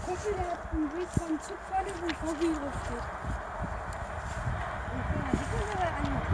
Kumpel, der hat einen Weg von Zugpferde, wo VW draufsteht. Ja, die können wir anmachen.